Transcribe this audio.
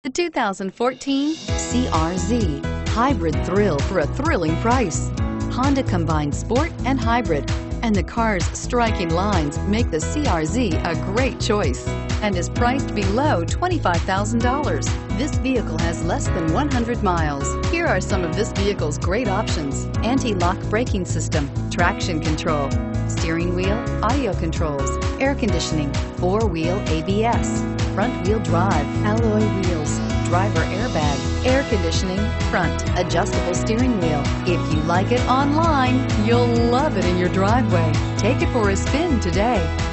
The 2014 CR-Z. Hybrid thrill for a thrilling price. Honda combines sport and hybrid, and the car's striking lines make the CR-Z a great choice and is priced below $25,000. This vehicle has less than 100 miles. Here are some of this vehicle's great options: anti-lock braking system, traction control, steering wheel audio controls, air conditioning, four-wheel ABS, front-wheel drive, alloy wheels, driver airbag, air conditioning, front adjustable steering wheel. If you like it online, you'll love it in your driveway. Take it for a spin today.